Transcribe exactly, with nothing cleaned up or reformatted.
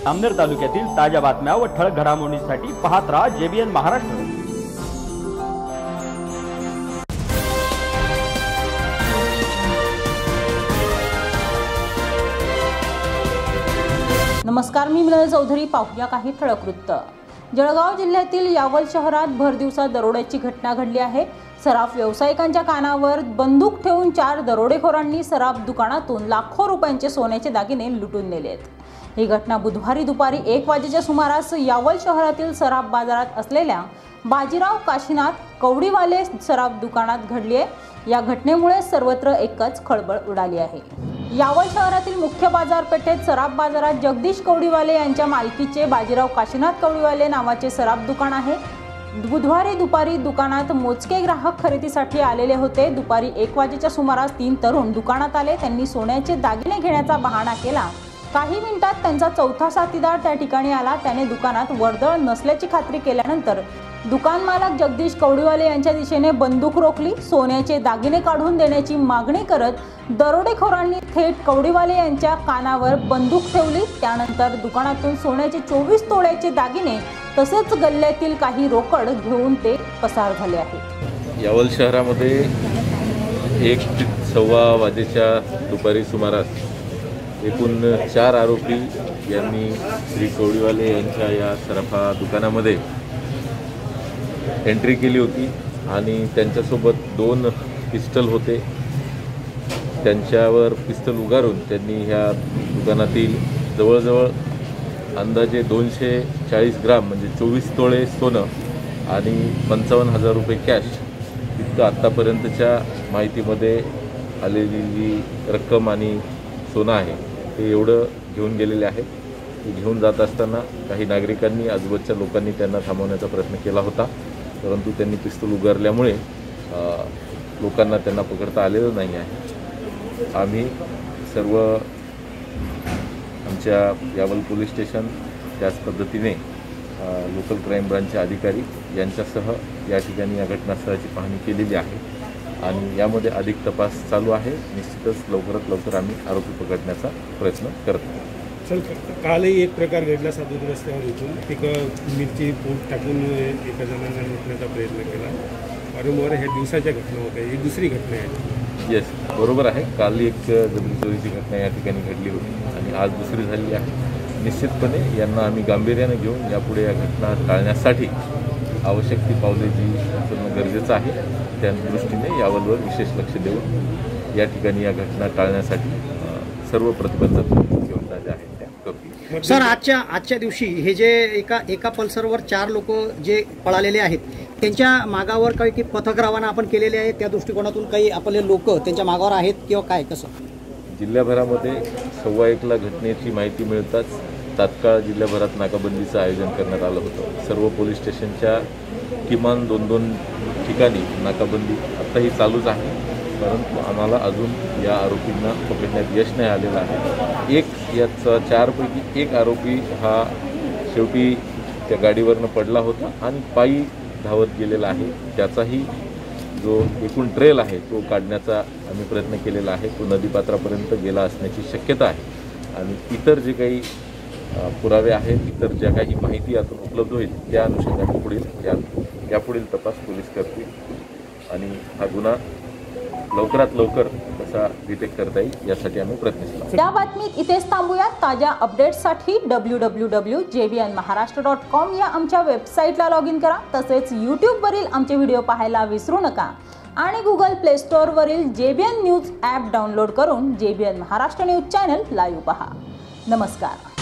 अमनेर तालुक्यातील ताज्या बातम्या व ठळक घडामोडींसाठी पाहत राहा जेबीएन महाराष्ट्र। नमस्कार, मी मिनल चौधरी। पाहूया काही ठळक वृत्त। जळगाव जिल्ह्यातील यावल शहरात भरदिवसा दरोड्याची घटना घडली आहे। सराफ व्यावसायिकांच्या कानावर बंदूक ठेवून चार दरोडेखोरांनी सराफ दुकानातून लाखो रुपयांचे सोन्याचे दागिने लुटून नेलेत। ही घटना बुधवारी दुपारी एक वाजेच्या सुमारास यावल शहरातील सराफ बाजारात असलेल्या बाजीराव काशीनाथ कवडीवाले सराफ दुकानात घडली आहे। या घटनेमुळे सर्वत्र एकच खळबळ उडाली आहे। यावल शहरातील मुख्य बाजारपेठेत सराफ बाजारात जगदीश कवडीवाले यांच्या मालकीचे बाजीराव काशीनाथ कवडीवाले नावाचे सराफ दुकान आहे। बुधवारी दुपारी दुकानात मोजके ग्राहक खरेदीसाठी आलेले होते। दुपारी एक वाजेच्या सुमारास तीन तरुण दुकानात आले। त्यांनी सोन्याचे दागिने घेण्याचा बहाणा केला। काही मिनिटात त्यांचा चौथा साथीदार त्या ठिकाणी आला। त्याने दुकानात वर्दळ नसल्याची खात्री केल्यानंतर दुकान मालक जगदीश कवडीवाले यांच्या दिशेने बंदूक रोखली। सोन्याचे दागिने काढून देण्याची मागणी करत दरोडेखोरांनी थेट कवडीवाले यांच्या कानावर बंदूक ठेवली। त्यानंतर दुकानातून सोन्याचे चोवीस तोळ्याचे दागिने तसेच गल्ल्यातील काही रोकड घेऊन ते पसार झाले आहेत। यावल शहरामध्ये एक सव्वा वाजेच्या दुपारी सुमारास एकूण चार आरोपी यांनी श्री कवडीवाले यांच्या या सराफा दुकानामध्ये एंट्री केली होती आणि त्यांच्यासोबत दोन पिस्टल होते। त्यांच्यावर पिस्टल उगारून त्यांनी ह्या दुकानातील जवळजवळ अंदाजे दोनशे चाळीस ग्राम म्हणजे चोवीस तोळे सोनं आणि पंचावन्न हजार रुपये कॅश इतकं आत्तापर्यंतच्या माहितीमध्ये आलेली जी रक्कम आणि सोनं आहे ते एवढं घेऊन गेलेले आहेत। घेऊन जात असताना काही नागरिकांनी आजूबाजूच्या लोकांनी त्यांना थांबवण्याचा प्रयत्न केला होता, परंतु त्यांनी पिस्तूल उगारल्यामुळे लोकांना त्यांना पकडता आलेलं नाही आहे। आम्ही सर्व आमच्या यावल पोलीस स्टेशन त्याच पद्धतीने लोकल क्राईम ब्रांचचे अधिकारी यांच्यासह या ठिकाणी या घटनास्थळाची पाहणी केलेली आहे आणि यामध्ये अधिक तपास चालू आहे। निश्चितच लवकरात लवकर आम्ही आरोपी पकडण्याचा प्रयत्न करत आहोत। सर, कालही एक प्रकार घडला सातूर रस्त्यावर इथून एक मिरची पोट टाकून एका जणांना लुटण्याचा प्रयत्न केला। वारंवार ह्या दिवसाच्या घटना होत्या, ही दुसरी घटना आहे। येस, बरोबर आहे। काल एक जमीन चोरीची घटना या ठिकाणी घडली होती आणि आज दुसरी झाली आहे। निश्चितपणे यांना आम्ही गांभीर्याने घेऊन यापुढे या घटना टाळण्यासाठी आवश्यक ती पावले जी उचलणं गरजेचं आहे त्या दृष्टीने यावलवर विशेष लक्ष देऊन या ठिकाणी या घटना टाळण्यासाठी सर्व प्रतिबंधात्मक योजना ज्या आहेत त्या करतील। सर, आजच्या आजच्या दिवशी हे जे एका एका पल्सरवर चार लोक जे पळालेले आहेत त्यांच्या मागावर काही पथक रवाना आपण केलेले आहे, त्या दृष्टिकोनातून काही आपले लोक त्यांच्या मागावर आहेत किंवा काय कसं? जिल्ह्याभरामध्ये सव्वा एकला घटनेची माहिती मिळताच तात्काळ जिल्ह्याभरात नाकाबंदीचं आयोजन करण्यात आलं होतं। सर्व पोलीस स्टेशनच्या किमान दोन दोन ठिकाणी नाकाबंदी आत्ताही चालूच आहे, परंतु आम्हाला अजून या आरोपींना पकडण्यात यश नाही आलेलं आहे। एक याचा चारपैकी एक आरोपी हा शेवटी त्या गाडीवरनं पडला होता आणि पायी धावत गेलेला आहे। त्याचाही जो एकूण ट्रेल आहे तो काढण्याचा आम्ही प्रयत्न केलेला आहे। तो नदीपात्रापर्यंत गेला असण्याची शक्यता आहे आणि इतर जे काही पुरावे आहेत, इतर ज्या काही माहिती यातून उपलब्ध होईल त्या अनुषंगाने पुढील या यापुढील तपास पोलीस करतील आणि हा गुन्हा लवकरात लवकर कसा डिटेक्ट करता येईल यासाठी आम्ही प्रयत्नशील। या बातमीत इथेच थांबूया। ताज्या अपडेट्ससाठी W W W dot J B N Maharashtra dot com या आमच्या वेबसाईटला लॉग इन करा। तसेच यूट्यूबवरील आमचे व्हिडिओ पाहायला विसरू नका आणि गुगल प्ले स्टोअरवरील जेबीएन न्यूज ॲप डाउनलोड करून JBN Maharashtra news channel live पहा। नमस्कार।